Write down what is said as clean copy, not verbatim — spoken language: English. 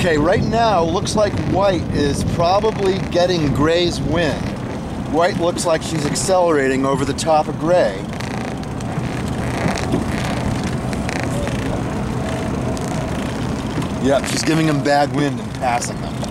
Okay, right now, looks like white is probably getting gray's wind. White looks like she's accelerating over the top of gray. Yep, she's giving them bad wind and passing them.